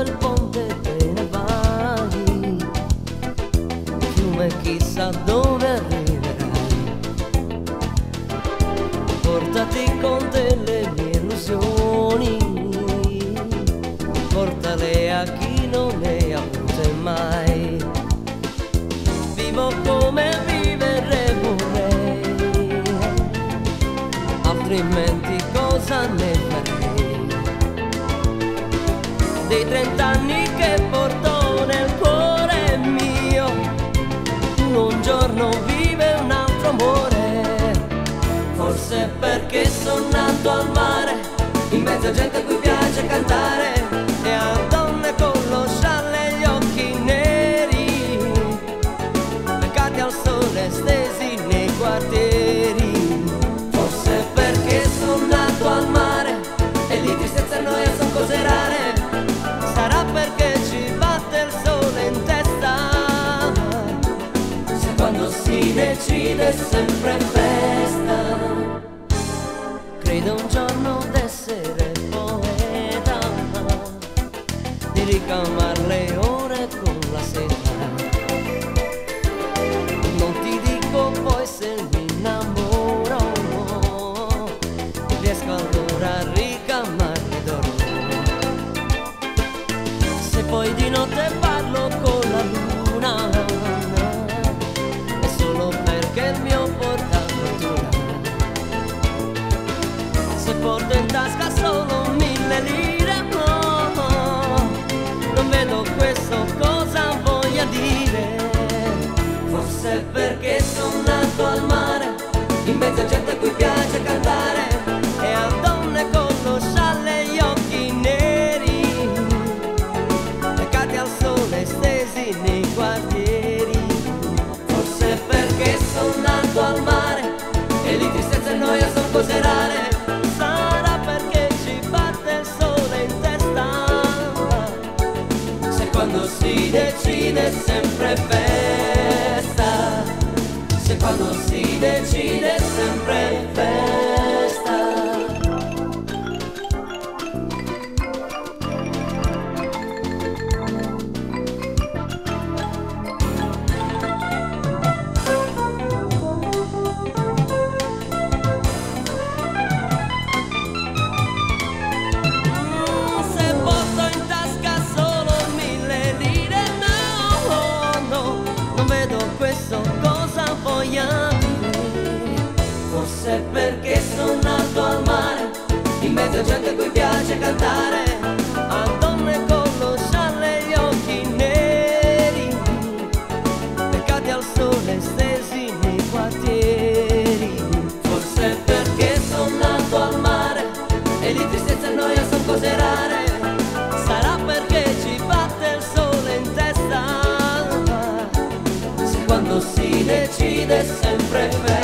il ponte te ne vai, fiume chissà dove arriverai. Portati con te le mie illusioni, portale a chi non le ha avute mai. Vivo come vivere vorrei, altrimenti cosa ne farei? Dei 30 anni che porto nel cuore mio, un giorno vive un altro amore. Forse perché sono nato al mare, in mezzo a gente a cui piace cantare, e a donne con lo scialle e gli occhi neri, beccati al sole stesi nei quartieri. Forse perché sono nato al mare e lì tristezza e noia sono cose rare. Sarà perché ci batte il sole in testa, se quando si decide è sempre festa. Credo un giorno d'essere poeta, di ricamar le ore con la seta. Non ti dico poi se mi innamoro, riesco allora a ricamarmi d'oro. Se poi di notte parlo con la luna, è solo perché il mio porta fortuna. Se porto in tasca solo 1000 lire, no, non vedo questo cosa voglia dire. Forse perché sono nato al mare, in mezzo a gente a cui piace cantare, e a donne con lo scialle e gli occhi neri, beccati al sole stesi nei quartieri. Forse perché sono nato al mare e lì tristezza e noia sono cose rare. Sarà perché ci batte il sole in testa, se quando si decide è sempre festa, se quando si decide è sempre festa. Se porto in tasca solo 1000 lire, no, no, non vedo questo cosa voglia dire. Forse perché sono nato al mare, in mezzo a gente a cui piace cantare, a donne con lo scialle e gli occhi neri, beccati al sole stesi nei quartieri. Forse perché sono nato al mare e lì tristezza e noia sono cose rare. Sarà perché ci batte il sole in testa, se quando si decide è sempre festa.